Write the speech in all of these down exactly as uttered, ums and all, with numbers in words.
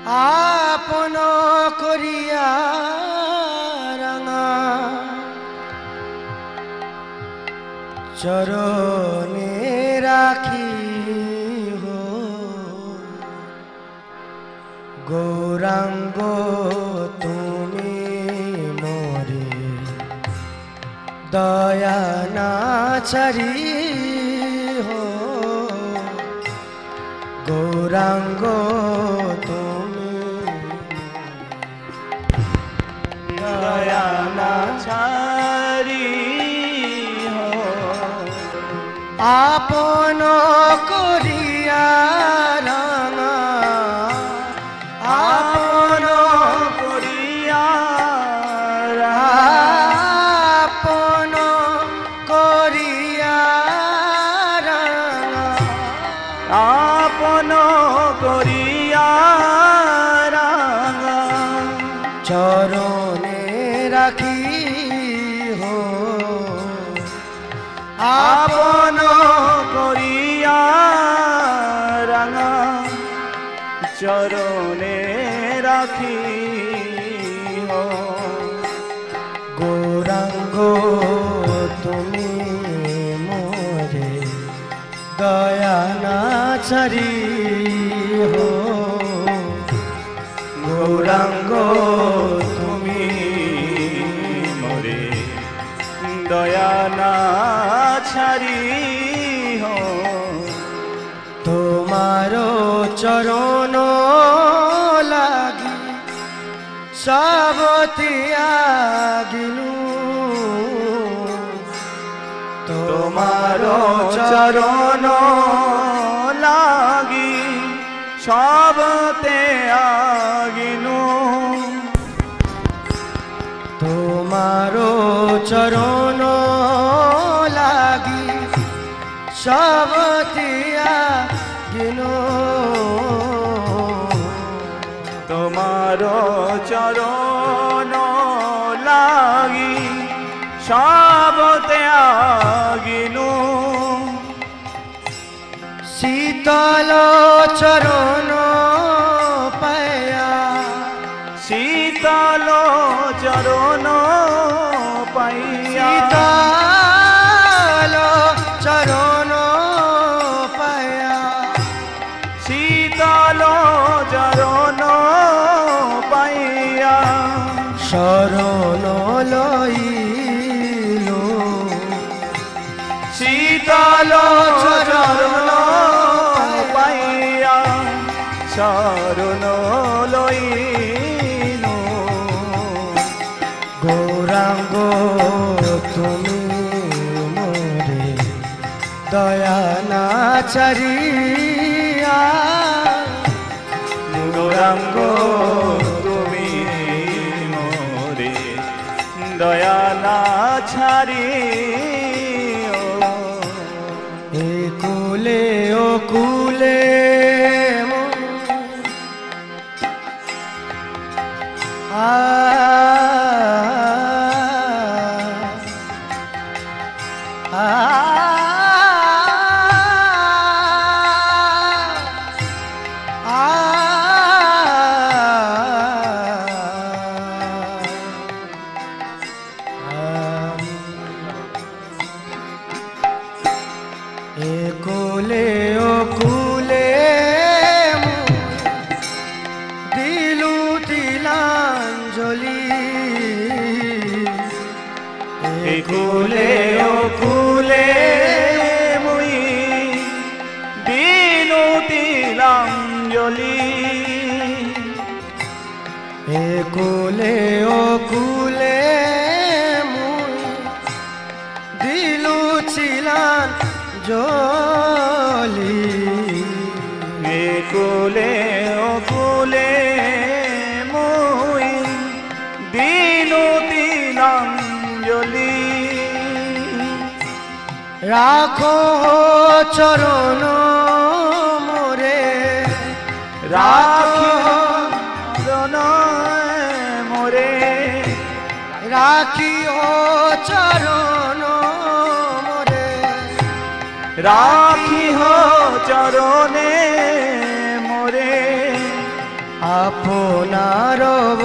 আপন করিয়া রাঙা চরণে রাখি হো গৌরাঙ্গ তুমি মোরে দয়া না ছাড়ি হো গৌরাঙ্গ তুমি দয়া না ছাড়ি হো আপন করিয়া রাঙা আপন করিয়া আপন করিয়া রাঙা আপন করিয়া রাঙা চরণে রাখি হো আপন করিয়া রাঙা চরণে রাখি হো গৌরাঙ্গ তুমি মোরে দয়া না ছাড়ি হো গৌরাঙ্গ তুমি মোরে দয়া না ছাড়ি হো তোমার চরণ লাগি সব ত্যাগিনু তোমার চরণ লাগি সব ত্যাগিনু তোমার চরণ লাগি সব ত্যাগিনু তোমার চরণ লাগি সব ত্যাগিনু শীতল চরণ পায়া শীতল চরণ পাইয়া শীতল চরণ পায়া শীতল চরণ পাইয়া শরণ লইলো শীতল চরণ পাইয়া শরণ লইলো গৌরাঙ্গ তুমি মোরে দয়া না ছাড়িয়া গৌরাঙ্গ তুমি মোরে দয়া না ছাড়ি এ কুলে ও কুলে আ আ কুলে ও কুলে দিলু তিলাঞ্জলি এ কুলে ও কুলে মুই দিনু তিলাঞ্জলি এ কুলে ও কুলে মুই দিলু ছিলান জলি এ কুলে ও কুলে মুই দিনু তিলাঞ্জলি রাখো চরণ মোরে রাখি চরণ মোরে রাখি ও চরণ মোরে রাখি হো চরণে মোরে আপনার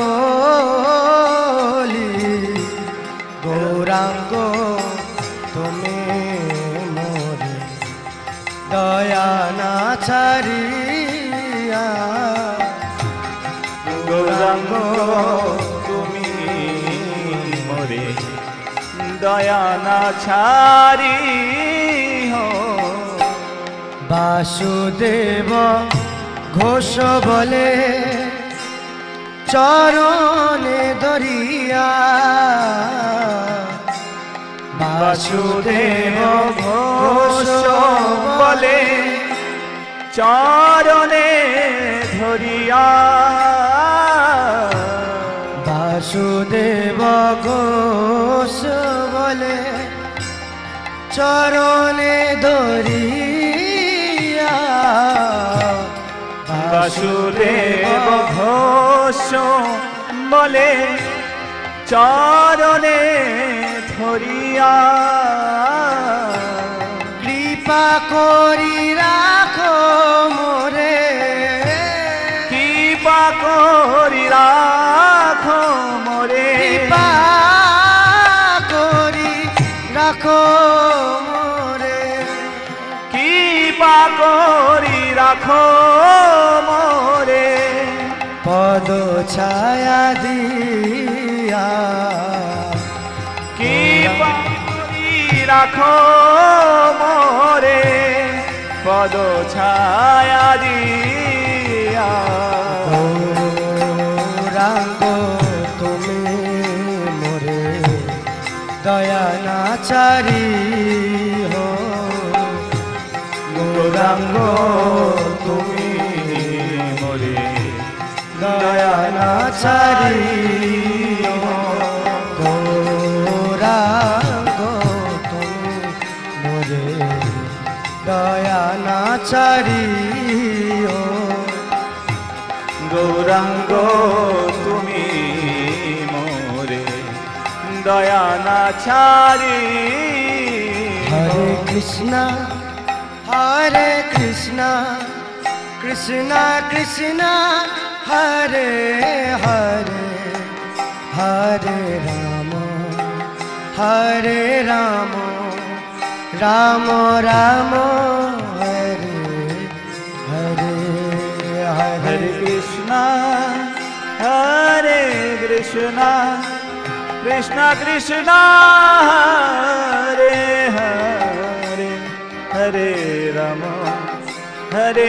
বলি গৌরাঙ্গ তুমি মোরে দয়া না ছাড়িয়া গৌরাঙ্গ তুমি মোরে দয়া না ছাড়ি বাসুদেব ঘোষ বলে চরণে ধরিয়া বাসুদেব ঘোষ বলে চরণে ধরিয়া বাসুদেব ঘোষ বলে চরণে ধরিয়া বাসুদেব ঘোষ বলে চরণে ধরিয়া কৃপা করি রাখো মোরে কৃপা করি রাখো মোরে কৃপা করি রাখো মোরে কৃপা করি রাখো মোরে পদ ছায়া দিয়া কৃপা করি রাখো মোরে পদ ছায়া দিয়া গৌরাঙ্গ তুমি মোরে দয়া না চারি হো গৌরাঙ্গ তুমি মোরে দয়া না চারি হো গৌরাঙ্গ তুমি মোরে দয়া না চারি হো গৌরাঙ্গ তুমি মোরে দয়া না ছাড়ি হরে কৃষ্ণ হরে কৃষ্ণ কৃষ্ণ কৃষ্ণ হরে হরে হরে রাম হরে রাম রাম রাম হরে হরে হরে হরে কৃষ্ণ হরে কৃষ্ণ কৃষ্ণ কৃষ্ণ হরে হরে হরে রাম হরে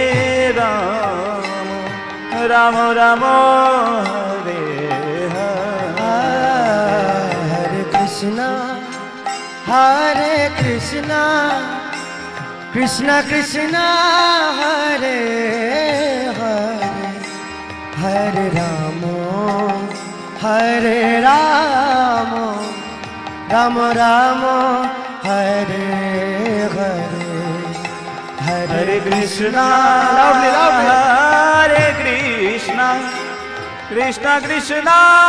রাম রাম রাম হরে হরে কৃষ্ণ হরে কৃষ্ণ কৃষ্ণ কৃষ্ণ হরে হরে হরে রাম হরে রাম রাম রাম হরে হরে হরে হরে কৃষ্ণ Loudly, loudly. হরে কৃষ্ণ কৃষ্ণ কৃষ্ণ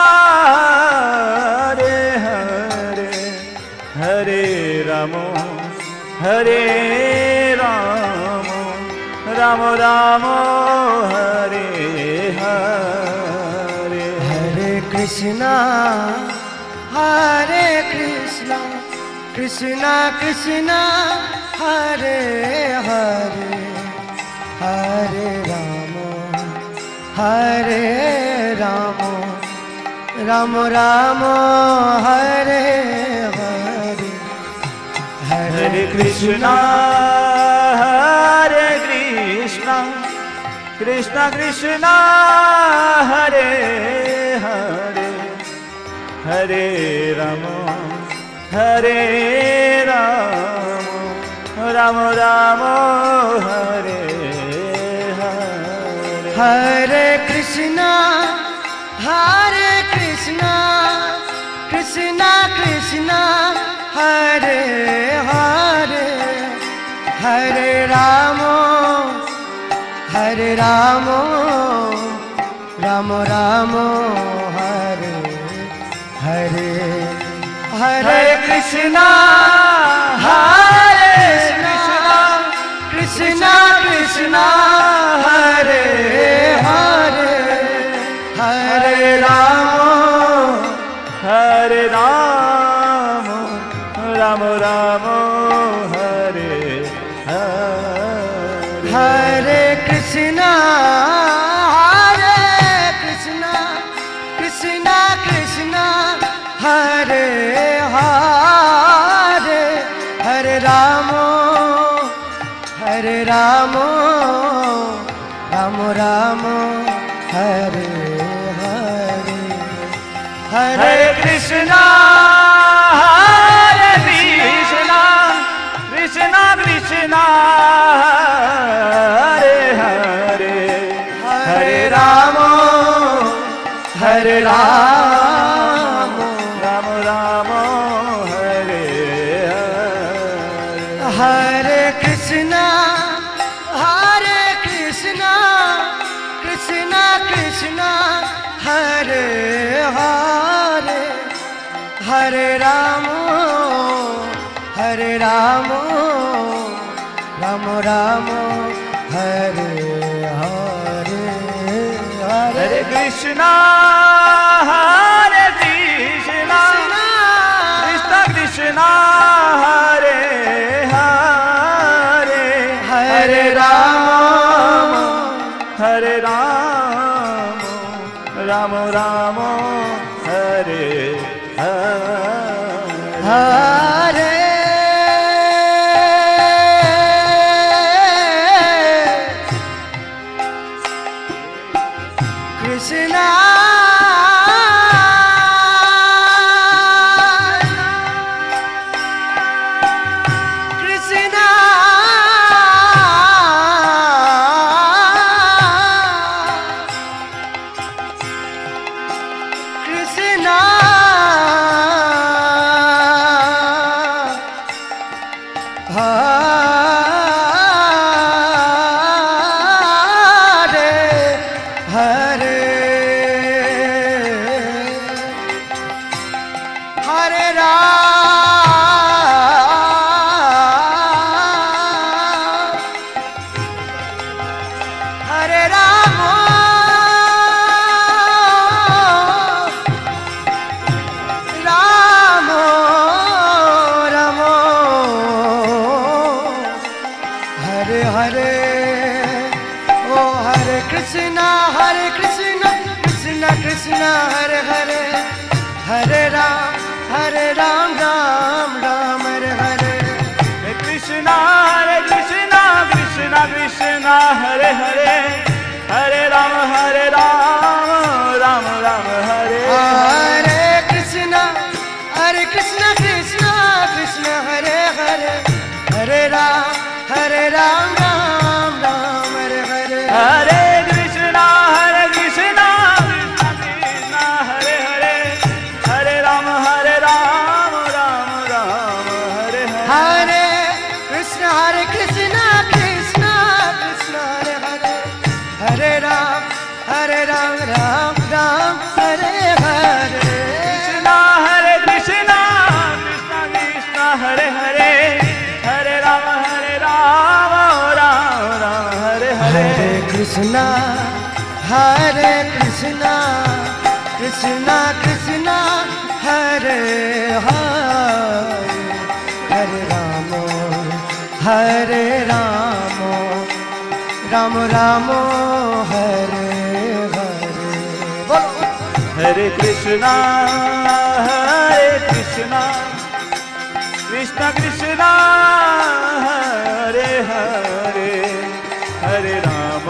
হরে হরে হরে রাম হরে রাম রাম রাম হরে হরে হরে কৃষ্ণ হরে কৃষ্ণ কৃষ্ণ কৃষ্ণ হরে হরে হরে রাম হরে রাম রাম রাম হরে হরে হরে কৃষ্ণ হরে কৃষ্ণ কৃষ্ণ কৃষ্ণ হরে হরে হরে রাম হরে রাম রাম রাম হরে হরে হরে কৃষ্ণ হরে কৃষ্ণ কৃষ্ণ কৃষ্ণ হরে হরে হরে রাম হরে রাম রাম রাম হরে হরে হরে কৃষ্ণ হরে কৃষ্ণ কৃষ্ণ কৃষ্ণ হরে হরে हरे हरे हरे हरे कृष्णा हरे कृष्णा कृष्णा कृष्णा हरे हरे हरे राम हरे राम राम राम हरे हरे हरे कृष्णा हरे कृष्णा कृष्णा कृष्णा हरे हरे हरे राम हरे राम राम राम हरे हरे हरे हरे कृष्णा हरे कृष्णा कृष्णा कृष्णा हरे हरे हरे राम हरे राम राम राम हरे हरे हरे कृष्णा कृष्णा कृष्णा हरे हरे हरे राम हरे राम राम राम हरे हरे ओ हरे कृष्णा हरे कृष्णा कृष्णा कृष्णा हरे हरे हरे राम हरे राम राम राम हरे हरे हरे कृष्णा हरे कृष्णा कृष्णा कृष्णा हरे हरे हरे राम हरे राम राम राम हरे हरे कृष्णा हरे कृष्णा कृष्णा कृष्णा हरे हरे हरे राम हरे राम राम राम हरे हरे हरे कृष्णा हरे कृष्णा कृष्णा कृष्णा हरे हरे हरे राम हरे राम राम राम हरे हरे हरे कृष्णा हरे कृष्णा कृष्णा कृष्णा हरे हरे हरे राम हरे राम राम राम हरे हरे कृष्णा हरे कृष्णा कृष्णा कृष्णा हरे हरे हरे राम हरे राम राम राम हरे हरे हरे कृष्णा हरे कृष्णा कृष्णा कृष्णा हरे हरे हरे राम हरे राम राम राम हरे हरे बोलो हरे कृष्णा हरे कृष्णा कृष्णा कृष्णा हरे हरे हरे राम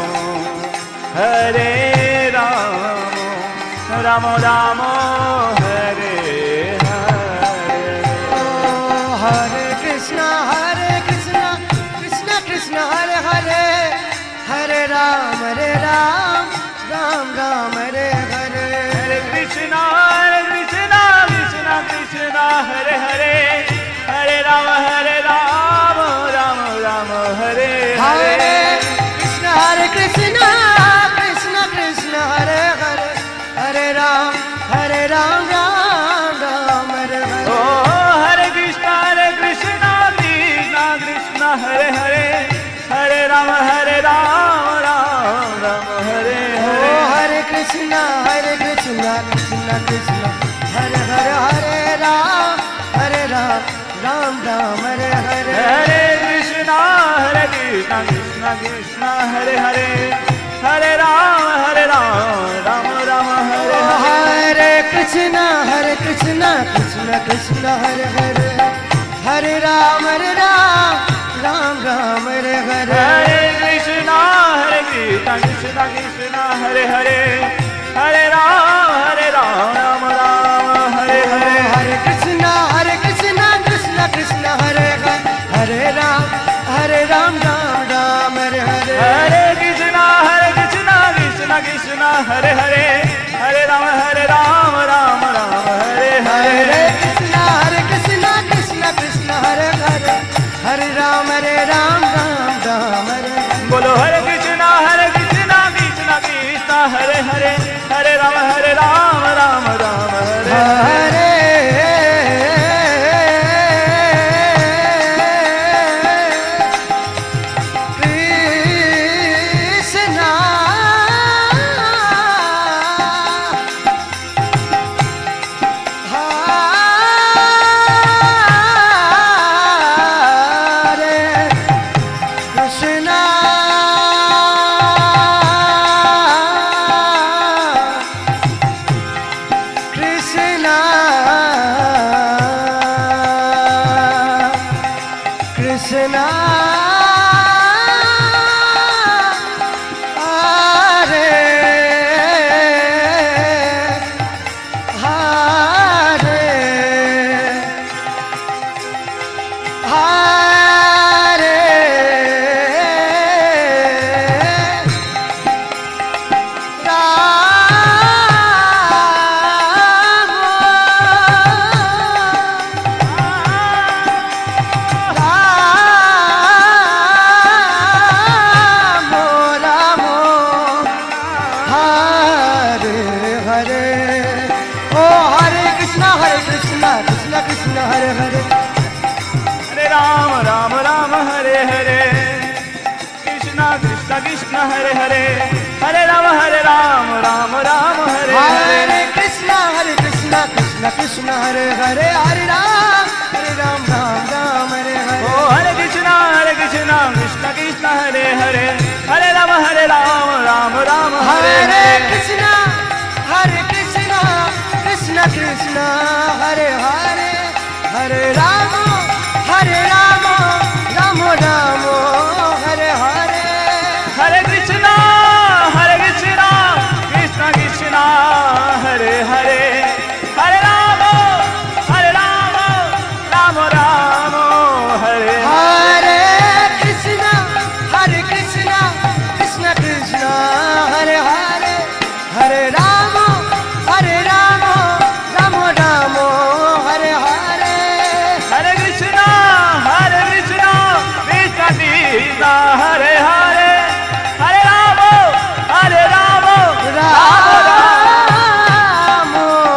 हरे राम राम राम हरे हरे ओ हरे कृष्णा हरे कृष्णा कृष्णा कृष्णा हरे हरे हरे राम हरे राम राम राम हरे हरे हरे कृष्णा हरे कृष्णा कृष्णा कृष्णा हरे हरे हरे राम हरे राम राम राम हरे हरे हरे कृष्णा हरे कृष्णा कृष्णा कृष्णा हरे हरे हरे राम हरे राम राम राम हरे ओ हरे हरे कृष्णा हरे कृष्णा कृष्णा कृष्णा हरे हरे हरे राम हरे राम राम राम हरे ओ हरे हरे कृष्णा हरे कृष्णा कृष्णा कृष्णा हरे हरे हरे राम हरे राम राम राम हरे हरे हरे कृष्णा हरे कृष्णा कृष्णा कृष्णा हरे हरे हरे राम हरे राम राम राम हरे ओ हरे हरे कृष्णा हरे कृष्णा कृष्णा कृष्णा हरे हरे हरे राम हरे राम राम राम हरे हरे हरे कृष्णा हरे कृष्णा कृष्णा कृष्ण कृष्ण हरे हरे हरे राम हरे राम राम राम हरे हरे हरे कृष्णा हरे कृष्णा कृष्ण कृष्ण हरे हरे हरे राम हरे राम राम राम हरे हरे हरे कृष्ण हरे कृष्ण कृष्ण कृष्ण हरे हरे हरे राम हरे राम राम राम हरे हरे हरे कृष्णा हरे कृष्णा कृष्ण कृष्ण हरे हरे हरे राम हरे राम राम राम हरे हरे बोलो हरे कृष्ण हरे कृष्ण कृष्ण कृष्ण हरे हरे हरे राम हरे राम राम राम हरे हरे हरे कृष्णा हरे कृष्णा कृष्णा कृष्णा हरे हरे हरे कृष्ण हरे हरे हरे राम राम राम हरे हरे कृष्ण कृष्ण कृष्ण हरे हरे हरे राम हरे राम राम राम हरे हरे हरे कृष्ण हरे कृष्ण कृष्ण कृष्ण हरे हरे हरे राम हरे राम राम राम हरे ओ हरे हरे कृष्ण हरे कृष्ण कृष्ण कृष्ण हरे हरे हरे राम हरे राम राम राम हरे हरे हरे कृष्ण हरे कृष्ण कृष्ण कृष्ण हरे हरे हरे राम हरे राम राम राम हरे हरे हरे कृष्ण हरे कृष्ण कृष्ण कृष्ण हरे हरे हरे राम हरे राम राम राम हरे हरे कृष्ण हरे कृष्ण कृष्ण कृष्ण हरे हरे हरे राम हरे राम राम राम हरे हरे हरे कृष्ण हरे कृष्ण कृष्ण कृष्ण हरे हरे हरे राम हरे राम राम राम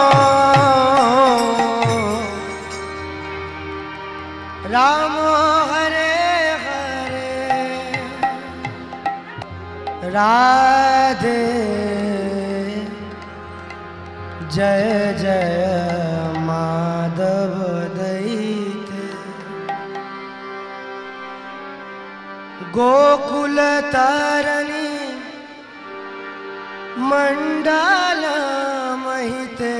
राम राम हरे हरे राधे जय जय माधव दैत गोकुल तारणी मंडल महिते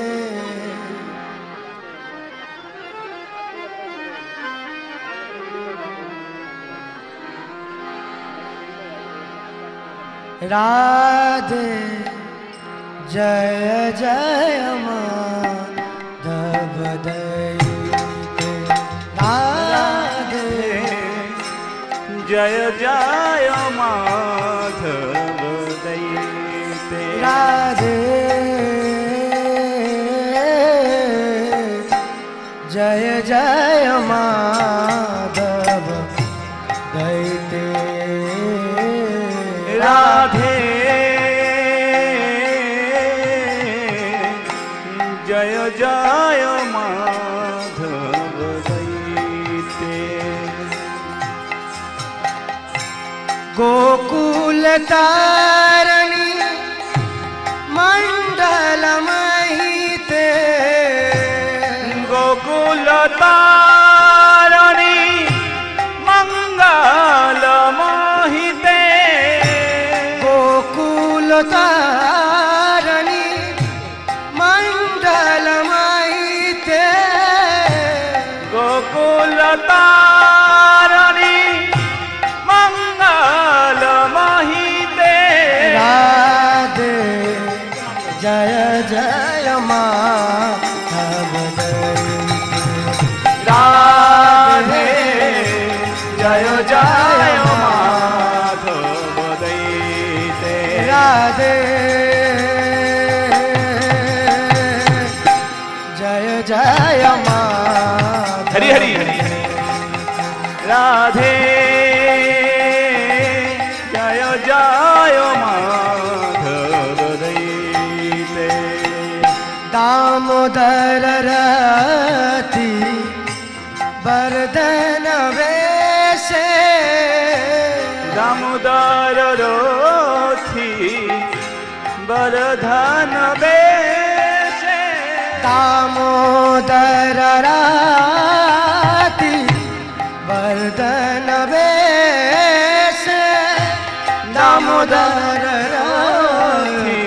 राधे जय जय माधव दैते राधे जय जय माधव दैते राधे जय जय माधव दैते राधे जय जय माधव दैते गोकुल तारणी मंडल महिते गोकुल तारणी मंगल मोहिते गोकुल तारणी मंडल महिते गोकुल तारणी मंगल मोहिते जय जय माधव राधे जय जय माधव दैते राधे जय जय माधव हरि हरि राधे जय जय माधव दैते दामोदर रति बरदन वेशे दामोदर रथी बरधन वेशे दामोदर रति बरदन वेशे दामोदर रति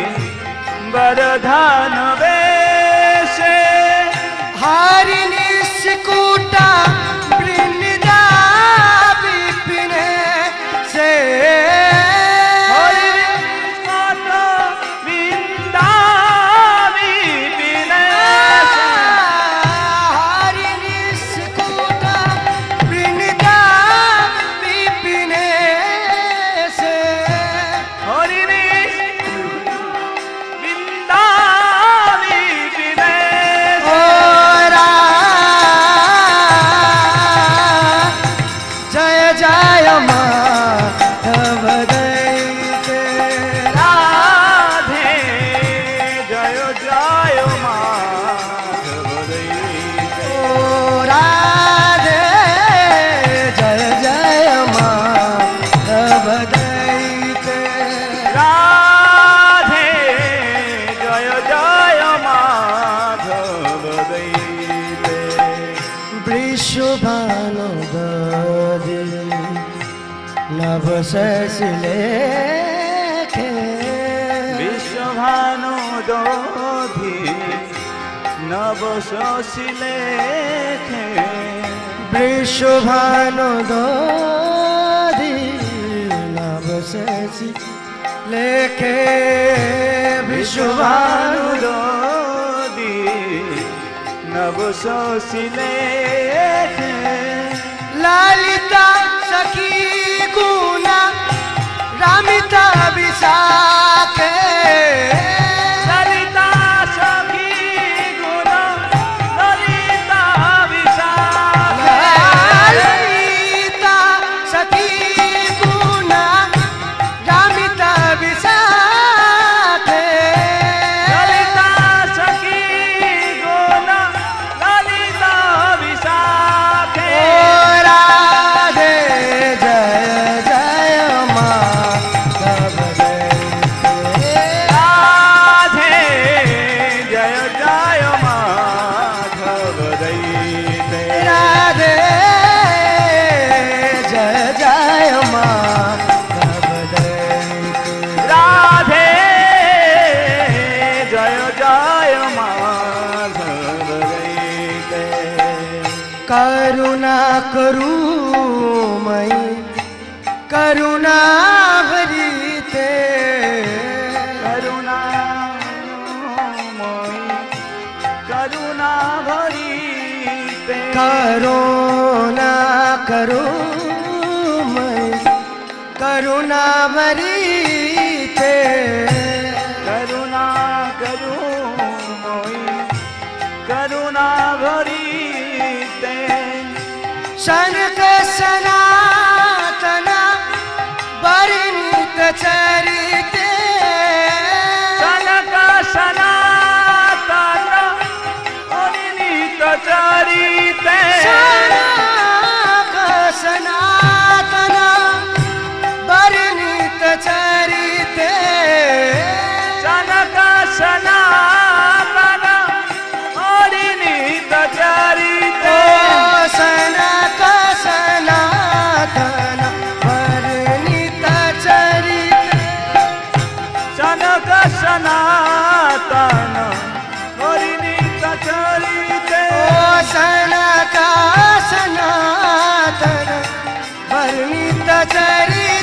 बरधन वेशे हरि निस्कुटा वृंदा विपिने से हरि निस्कुटा वृंदा विपिने से हरि निस्कुटा वृंदा विपिने से हरि निस्कुटा वृंदा विपिने ओ रा जय जय माधव दैते राधे जय जय माधव दैते ओ राधे जय जय माधव दैते राधे जय जय माधव दैते वृषभानु दधि नभ लेखे विश्वभानु दोधि नव लेखे वृषभानु दधि नभ लेखे विश्वभानु विश्वभानु दोधि नव लेखे ललिता सखी गुना रामिता विशाखे ललिता सखी गुण ललिता विशाखे ललिता सखी गुना रामिता विशाखे ललिता सखी गुण ललिता विशाखे ओ राधे जय जय माधव दैते राधे जय जय माधव दैते राधे जय जय माधव दैते राधे जय जय माधव दैते करुणा करू मई करुणा भरीते करुणा मोई करुणा भरीते करुणा करू मई करुणा भरीते करुणा करू मोई करुणा भरीते शनक सनातना परिणीत चरिते कनक सनातन अनित चरिते शनक सनातना परिणीत चरिते कनक सनातन अनित चरिते ओ सनक सनातन परिणीत चरिते कनक सनातन अनित चरिते ओ सनक सनातन परिणीत चरिते